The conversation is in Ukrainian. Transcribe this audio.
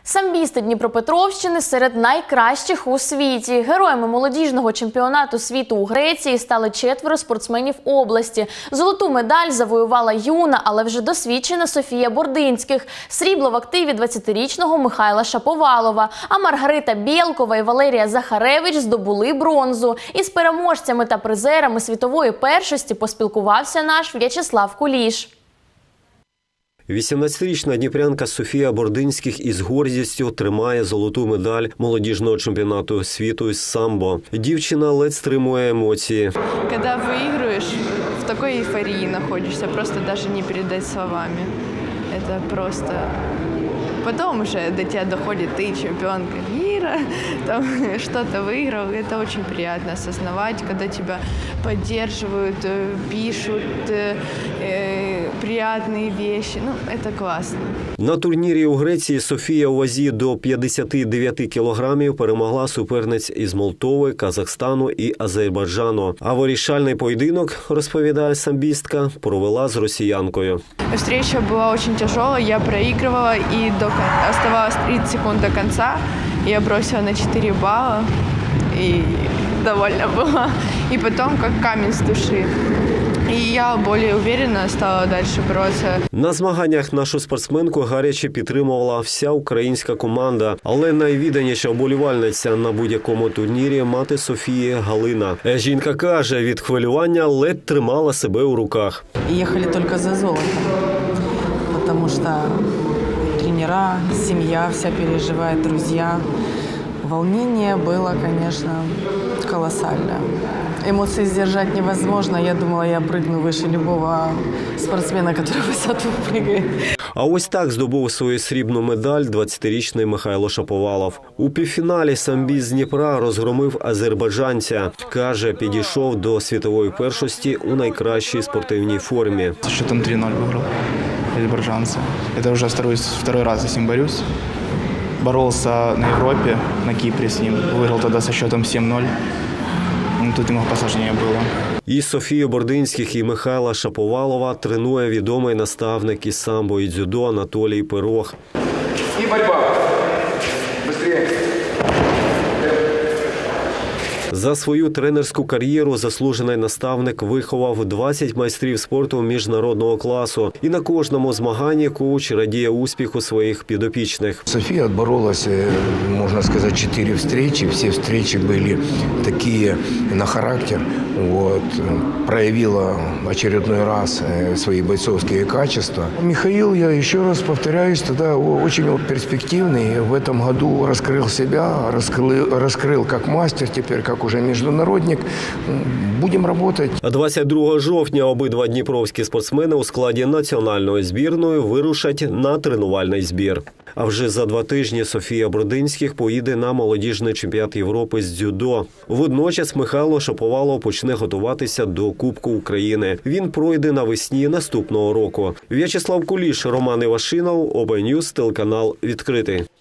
Самбісти Дніпропетровщини серед найкращих у світі. Героями молодіжного чемпіонату світу у Греції стали 4 спортсменів області. Золоту медаль завоювала юна, але вже досвідчена Софія Бординських. Срібло в активі 20-річного Михайла Шаповалова. А Маргарита Бєлкова і Валерія Захаревич здобули бронзу. Із переможцями та призерами світової першості поспілкувався наш В'ячеслав Куліш. 18-річна дніпрянка Софія Бординських із гордістю тримає золоту медаль молодіжного чемпіонату світу з самбо. Дівчина ледь стримує емоції. Коли виграєш, в такій ейфорії знаходишся, просто навіть не передати словами. Це просто... Потом уже до тебя доходит, ты чемпионка мира, там что-то выиграл. Это очень приятно осознавать, когда тебя поддерживают, пишут приятные вещи. Ну, это классно. На турнірі у Греції Софія у вазі до 59 кілограмів перемогла суперниць із Молдови, Казахстану і Азербайджану. А вирішальний поєдинок, розповідає самбістка, провела з росіянкою. Встреча была очень тяжелая, я проигрывала, и оставалось 30 секунд до конца. Я бросила на 4 балла, и довольна была. И потом как камень с души. І я більш уверена стала далі боротися. На змаганнях нашу спортсменку гаряче підтримувала вся українська команда. Але найвідданіша вболівальниця на будь-якому турнірі – мати Софії Галина. Жінка каже, від хвилювання ледь тримала себе у руках. Їхали тільки за золотом, тому що тренера, сім'я вся переживає, друзі. Волнение было, конечно, колоссальное. Эмоции сдержать невозможно. Я думала, я прыгну выше любого спортсмена, который в высоту прыгает. А ось так здобув свою срібну медаль 20-річний Михайло Шаповалов. У півфіналі самбіст з Дніпра розгромив азербайджанця. Каже, підійшов до світової першості у найкращій спортивній формі. З счетом 3-0 виграв азербайджанця. Це вже второй раз з ним борюсь. Боролся на Европе, на Кипре с ним. Выиграл тогда со счетом 7-0. Тут ему посложнее было. І Софію Бординських, і Михайла Шаповалова тренує відомий наставник із самбо і дзюдо Анатолій Пирог. І боротьба. Быстрее. За свою тренерську кар'єру заслужений наставник виховав 20 майстрів спорту міжнародного класу. І на кожному змаганні коуч радіє успіху своїх підопічних. София отборолась, можно сказать, 4 встречи. Все встречи были такие на характер. Вот. Проявила очередной раз свои бойцовские качества. Михаил, я еще раз повторяюсь, тогда очень перспективный. В этом году раскрыл себя, раскрыл как мастер, теперь как уже міжнародник. Будемо працювати. 22 жовтня обидва дніпровські спортсмени у складі національної збірної вирушать на тренувальний збір. А вже за 2 тижні Софія Бординських поїде на молодіжний чемпіонат Європи з дзюдо. Водночас Михайло Шаповалов почне готуватися до Кубку України. Він пройде навесні наступного року. В'ячеслав Куліш, Роман Івашинов, ОБНьюз, телеканал «Відкритий».